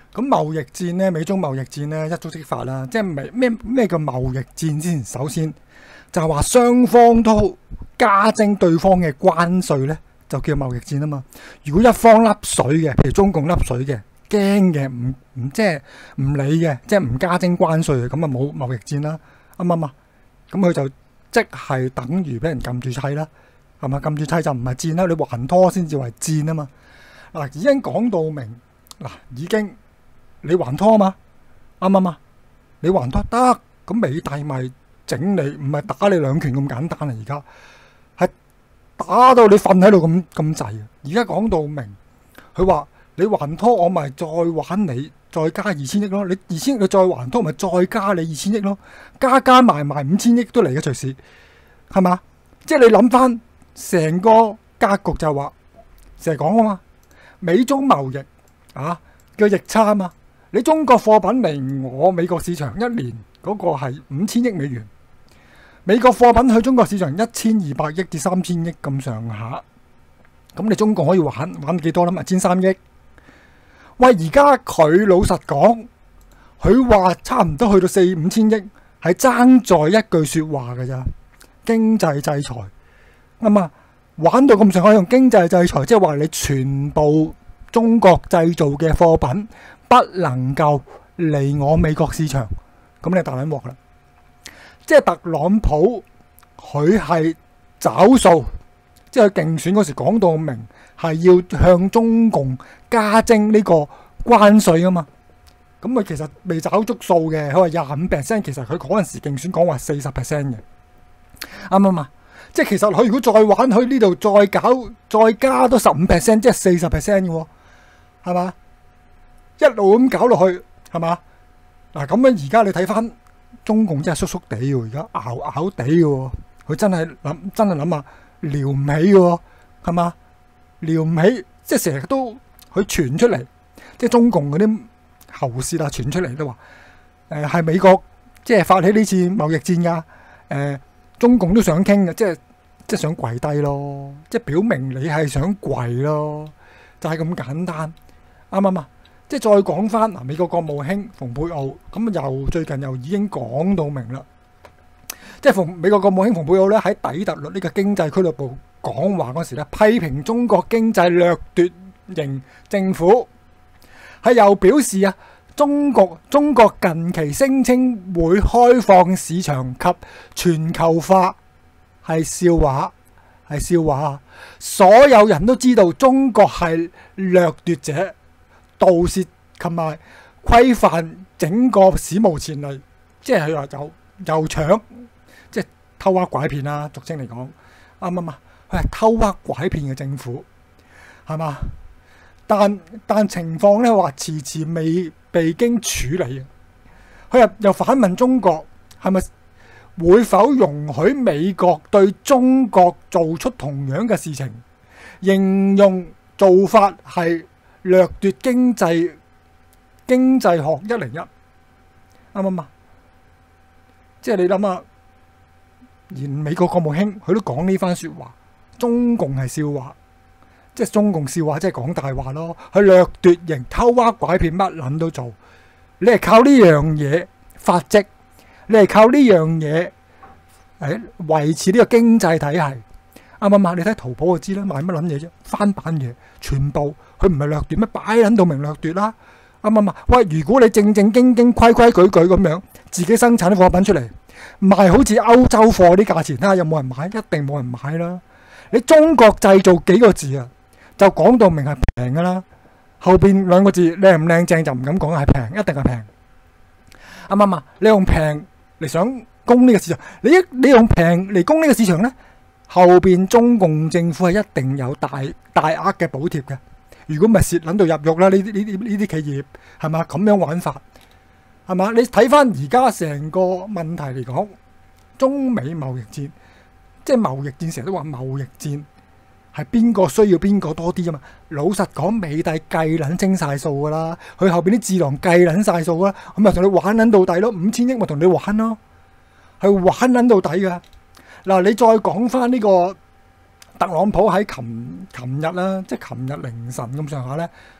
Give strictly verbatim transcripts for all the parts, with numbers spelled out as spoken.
咁貿易戰咧，美中貿易戰咧一觸即發啦，即係咩咩咩叫貿易戰先？首先就係話雙方都加徵對方嘅關稅咧，就叫貿易戰啊嘛。如果一方甩水嘅，譬如中共甩水嘅，驚嘅唔唔即係唔理嘅，即係唔加徵關稅嘅，咁啊冇貿易戰啦，啱唔啱啊？咁佢就即係等於俾人撳住砌啦，係嘛？撳住砌就唔係戰啦，你還拖先至為戰啊嘛。嗱，已經講到明，嗱已經。你還拖嘛？啱唔啱啊？你還拖得，咁美帝咪整你，唔係打你兩拳咁簡單啊！而家係打到你瞓喺度咁咁滯啊！而家講到明，佢話你還拖，我咪再玩你，再加二千億咯。你二千億你再還拖，咪再加你二千億咯。加加埋埋五千億都嚟嘅隨時，係嘛？即係你諗翻成個格局就係話，成日講啊嘛，美中貿易啊叫逆差啊嘛。你中國貨品嚟我美國市場一年嗰個係五千億美元，美國貨品去中國市場一千二百億至三千億咁上下，咁你中國可以玩玩幾多啦？咪千三億。喂，而家佢老實講，佢話差唔多去到四五千億，係爭在一句說話㗎咋，經濟制裁啱啊！玩到咁上下用經濟制裁，即係話你全部中國製造嘅貨品不能夠嚟我美國市場，咁你大撚鑊啦！即係特朗普佢係找數，即係佢競選嗰時講到明係要向中共加徵呢個關稅啊嘛。咁佢其實未找足數嘅，佢話廿五 percent， 其實佢嗰陣時競選講話四十 percent 嘅，啱唔啱啊？即係其實佢如果再玩，佢呢度再搞再加多十五 percent， 即係四十 percent 嘅喎，係嘛？一路咁搞落去，係嘛？嗱咁樣而家你睇翻中共真係縮縮地喎，而家拗拗地嘅喎，佢真係諗真係諗下撩唔起嘅喎，係嘛？撩唔起，即係成日都佢傳出嚟，即係中共嗰啲喉舌啊傳出嚟都話，誒係美國即係發起呢次貿易戰㗎，誒中共都想傾嘅，即係即係想跪低咯，即係表明你係想跪咯，就係咁簡單，啱唔啱啊？即係再講翻嗱，美國國務卿蓬佩奧咁又最近又已經講到明啦，即係蓬美國國務卿蓬佩奧咧喺底特律呢個經濟俱樂部講話嗰時咧，批評中國經濟掠奪型政府，係又表示啊，中國中國近期聲稱會開放市場及全球化係笑話，係笑話，所有人都知道中國係掠奪者。盜竊同埋規範整個史無前例，即係佢話有又搶，即係偷呃拐騙啦，俗稱嚟講，啱唔啱啊？佢係偷呃拐騙嘅政府，係嘛？但但情況咧話遲遲未被經處理，佢又又反問中國係咪會否容許美國對中國做出同樣嘅事情？形容做法係掠奪經濟經濟學一零一，啱唔啱啊？即係你諗下，連美國國務卿佢都講呢番說話，中共係笑話，即係中共笑話，即係講大話咯。佢掠奪型偷呃拐騙乜撚都做，你係靠呢樣嘢發跡，你係靠呢樣嘢誒維持呢個經濟體系。啱唔啱？你睇淘寶就知啦，賣乜撚嘢啫？翻版嘢，全部佢唔係掠奪咩？擺撚到明掠奪啦！啱唔啱？喂，如果你正正經經、規規矩矩咁樣自己生產啲貨品出嚟賣，好似歐洲貨啲價錢，睇下有冇人買？一定冇人買啦！你中國製造幾個字啊，就講到明係平噶啦，後邊兩個字靚唔靚正就唔敢講係平，一定係平。啱唔啱啊？你用平嚟想攻呢個市場，你一你用平嚟攻呢個市場咧？後邊中共政府係一定有大大額嘅補貼嘅，如果唔係蝕撚到入獄啦，呢啲呢啲呢啲企業係嘛？咁樣玩法係嘛？你睇翻而家成個問題嚟講，中美貿易戰，即係貿易戰，成日都話貿易戰係邊個需要邊個多啲啫嘛？老實講，美帝計撚清晒數噶啦，佢後邊啲智囊計撚晒數啦，咁咪同你玩撚到底咯，五千億咪同你玩咯，係玩撚到底噶。嗱，你再講翻呢個特朗普喺琴琴日啦，即係琴日凌晨咁上下咧，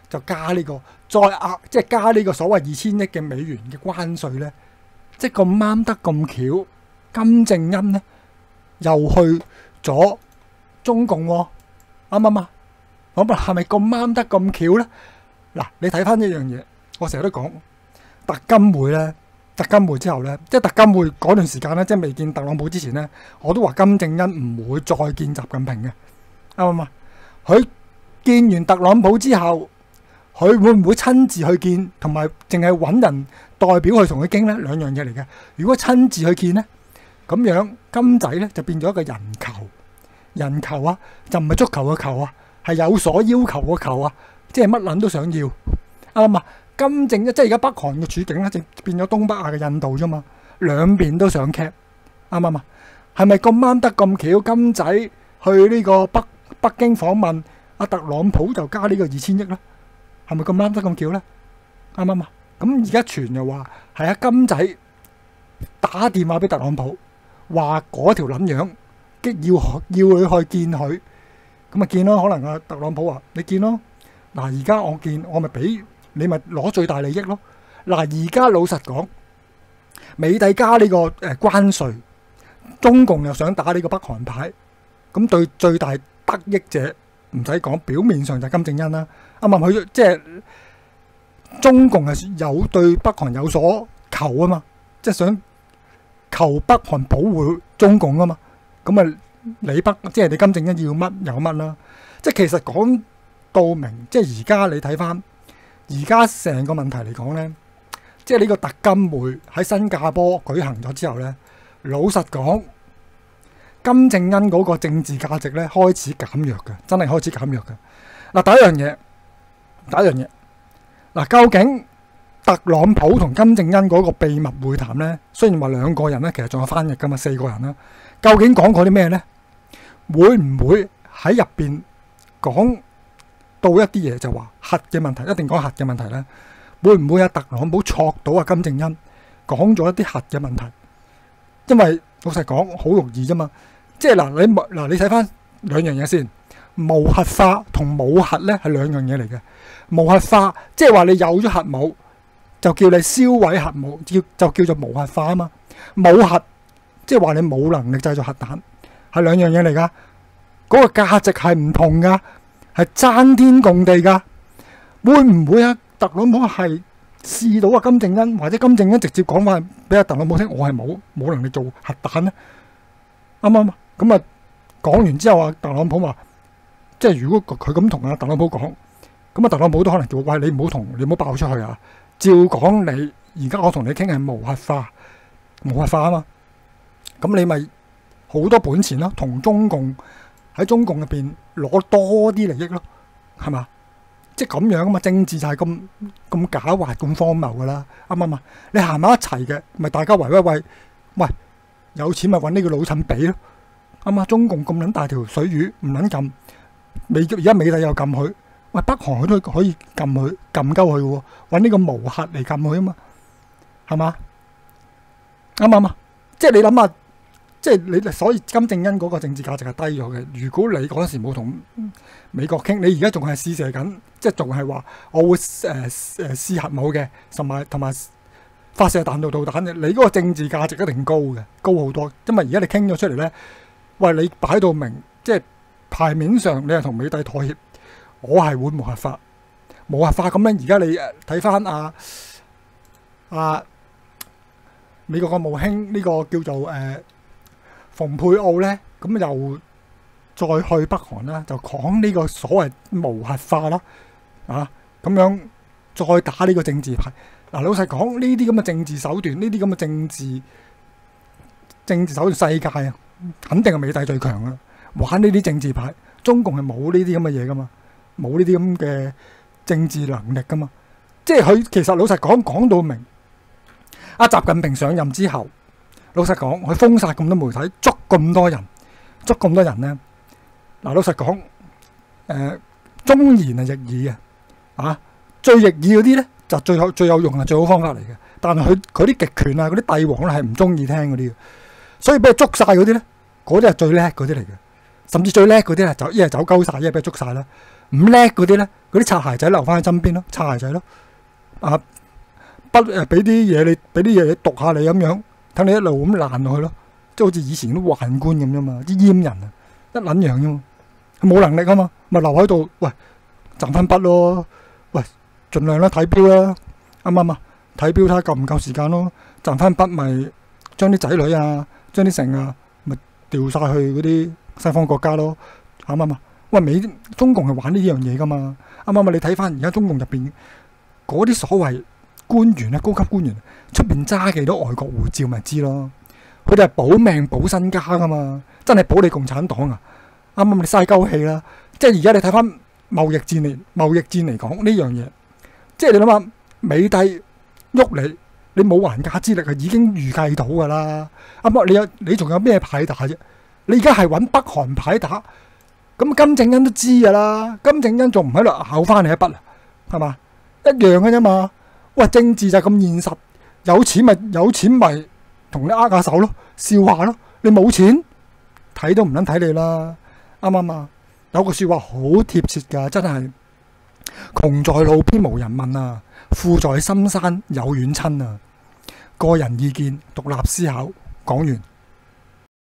就加呢、這個再壓，即係加呢個所謂二千億嘅美元嘅關稅咧，即係咁啱得咁巧，金正恩咧又去咗中共喎、哦，啱唔啱啊？咁啊係咪咁啱得咁巧咧？嗱，你睇翻一樣嘢，我成日都講特金會咧，特金會之後咧，即係特金會嗰段時間咧，即係未見特朗普之前咧，我都話金正恩唔會再見習近平嘅，啱唔啱啊？佢見完特朗普之後，佢會唔會親自去見，同埋淨係揾人代表去同佢傾咧？兩樣嘢嚟嘅。如果親自去見咧，咁樣金仔咧就變咗一個人球，人球啊，就唔係足球嘅球啊，係有所要求嘅球啊，即係乜撚都想要，啱唔啱？金正即係而家北韓嘅處境咧，就變咗東北亞嘅印度啫嘛，兩邊都想 cap， 啱唔啱啊？係咪咁啱得咁巧？金仔去呢個北北京訪問，阿特朗普就加呢個二千億啦，係咪咁啱得咁巧咧？啱唔啱啊？咁而家傳又話係阿金仔打電話俾特朗普，話嗰條撚樣激要要佢去見佢，咁咪見咯。可能阿特朗普話你見咯，嗱而家我見我咪俾你咪攞最大利益咯。嗱而家老實講，美帝加呢個誒關稅，中共又想打呢個北韓牌，咁對最大得益者唔使講，表面上就係金正恩啦。啱唔啱？佢即係中共係有對北韓有所求啊嘛，即係想求北韓保護中共啊嘛。咁啊，你北即係你金正恩要乜有乜啦。即係其實講到明，即係而家你睇翻而家成個問題嚟講咧，即係呢個特金會喺新加坡舉行咗之後咧，老實講，金正恩嗰個政治價值咧開始減弱嘅，真係開始減弱嘅。嗱，第一樣嘢，第一樣嘢，嗱，究竟特朗普同金正恩嗰個秘密會談咧，雖然話兩個人咧，其實仲有翻譯噶嘛，四個人啦，究竟講過啲咩咧？會唔會喺入邊講到一啲嘢，就話核嘅問題，一定講核嘅問題咧？會唔會阿特朗普戳到阿金正恩講咗一啲核嘅問題？因為老實講好容易啫嘛，即係嗱你嗱你睇翻兩樣嘢先，無核化同冇核咧係兩樣嘢嚟嘅。無核化即係話你有咗核武就叫你銷毀核武，叫就叫做無核化啊嘛。冇核即係話你冇能力製造核彈，係兩樣嘢嚟噶。嗰個價值係唔同噶，係爭天共地噶。會唔會啊？特朗普係試到啊金正恩，或者金正恩直接講翻俾阿特朗普聽，我係冇冇能力做核彈咧？啱唔啱？咁啊講完之後啊，特朗普話，即係如果佢咁同阿特朗普講，咁啊特朗普都可能叫喂，你唔好同你唔好爆出去啊！照講你而家我同你傾係無核化，無核化啊嘛，咁你咪好多本錢咯，同中共喺中共入邊攞多啲利益咯，係嘛？即係咁樣啊嘛，政治就係咁咁狡猾、咁荒謬噶啦，啱唔啱啊？你行埋一齊嘅，咪大家圍喂喂，喂有錢咪揾呢個老襯俾咯，啱嘛？中共咁撚大條水魚唔撚撳，美而家美帝又撳佢，喂北韓佢都可以撳佢撳鳩佢喎，揾呢個無核嚟撳佢啊嘛，係嘛？啱唔啱啊？即係你諗下。即係你，所以金正恩嗰個政治價值係低咗嘅。如果你嗰陣時冇同美國傾，你而家仲係試射緊，即係仲係話我會誒誒試核武嘅，同埋同埋發射彈道導彈嘅，你嗰個政治價值一定高嘅，高好多。因為而家你傾咗出嚟咧，喂你擺到明，即係牌面上你係同美帝妥協，我係會無核化，無核化咁樣。而家你睇翻啊啊美國國務卿呢個叫做誒。呃蓬佩奧咧，咁又再去北韓啦，就講呢個所謂無核化啦，啊咁樣再打呢個政治牌。嗱、啊，老實講，呢啲咁嘅政治手段，呢啲咁嘅政治政治手段，世界啊，肯定係美帝最強啦。玩呢啲政治牌，中共係冇呢啲咁嘅嘢噶嘛，冇呢啲咁嘅政治能力噶嘛。即係佢其實老實講，講到明，阿習近平上任之後。老實講，佢封殺咁多媒體，捉咁多人，捉咁多人咧。嗱，老實講，誒、呃，忠言係逆耳嘅，啊，最逆耳嗰啲咧就最有最有用啊，最好方法嚟嘅。但係佢佢啲極權啊，嗰啲帝王咧係唔中意聽嗰啲嘅，所以俾佢捉晒嗰啲咧，嗰啲係最叻嗰啲嚟嘅。甚至最叻嗰啲咧就一係走鳩晒，一係俾佢捉晒啦。 唔叻嗰啲咧，嗰啲擦鞋仔留翻喺身邊咯，擦鞋仔咯。啊，不誒俾啲嘢你，俾啲嘢你讀下你咁樣，等你一路咁爛落去咯。即係好似以前啲宦官咁啫嘛，啲閹人啊，一撚樣啫嘛。佢冇能力啊嘛，咪留喺度，喂，賺翻筆咯，喂，盡量啦睇錶啦，啱唔啱啊？睇錶睇下夠唔夠時間咯，賺翻筆咪將啲仔女啊，將啲剩啊，咪調晒去嗰啲西方國家咯，啱唔啱啊？喂，美中共係玩呢樣嘢噶嘛，啱唔啱啊？你睇翻而家中共入邊嗰啲所謂官員啊，高級官員出邊揸幾多外國護照咪知咯，佢哋係保命保身家噶嘛，真係保你共產黨啊！啱啱你嘥鳩氣啦！即係而家你睇翻貿易戰嚟，貿易戰嚟講呢樣嘢，即係你諗下美帝喐你，你冇還價之力係已經預計到噶啦。啱啱你有你仲有咩牌打啫？你而家係揾北韓牌打，咁金正恩都知噶啦。金正恩仲唔喺度考翻你一筆啊？係嘛？一樣嘅啫嘛。喂，政治就係咁現實，有錢咪有錢咪同你握下手咯，笑下咯。你冇錢睇都唔撚睇你啦。啱唔啱啊？有個說話好貼切噶，真係窮在路邊無人問啊，富在深山有遠親啊。個人意見，獨立思考，講完。